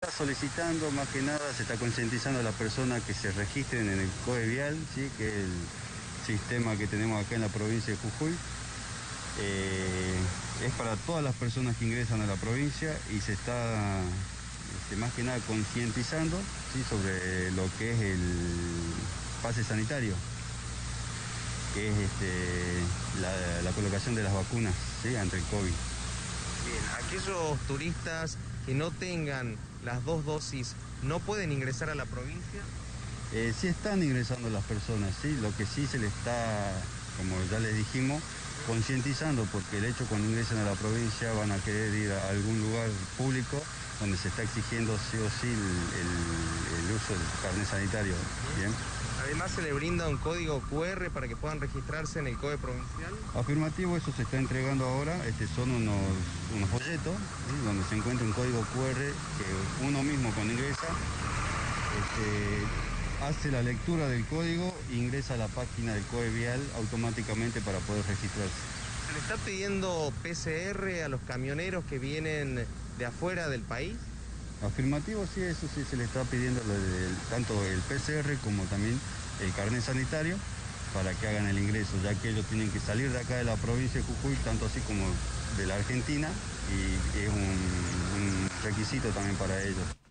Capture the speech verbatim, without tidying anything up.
Está solicitando, más que nada, se está concientizando a las personas que se registren en el COE Vial, ¿sí? Que es el sistema que tenemos acá en la provincia de Jujuy. Eh, es para todas las personas que ingresan a la provincia y se está, este, más que nada, concientizando, ¿sí? Sobre lo que es el pase sanitario, que es este, la, la colocación de las vacunas, ¿sí? Ante el COVID. Bien, aquellos turistas que no tengan las dos dosis, ¿no pueden ingresar a la provincia? Eh, sí están ingresando las personas, sí, lo que sí se les está, como ya les dijimos, concientizando, porque el hecho cuando ingresan a la provincia van a querer ir a algún lugar público donde se está exigiendo sí o sí el, el, el uso del carnet sanitario. Bien. Además se le brinda un código cu erre para que puedan registrarse en el COE provincial. Afirmativo, eso se está entregando ahora. Este, son unos, unos folletos, ¿sí? Donde se encuentra un código cu erre que uno mismo cuando ingresa este, hace la lectura del código e ingresa a la página del COE Vial automáticamente para poder registrarse. ¿Se le está pidiendo pe ce erre a los camioneros que vienen de afuera del país? Afirmativo, sí, eso sí se le está pidiendo el, tanto el pe ce erre como también el carnet sanitario para que hagan el ingreso, ya que ellos tienen que salir de acá de la provincia de Jujuy, tanto así como de la Argentina, y es un, un requisito también para ellos.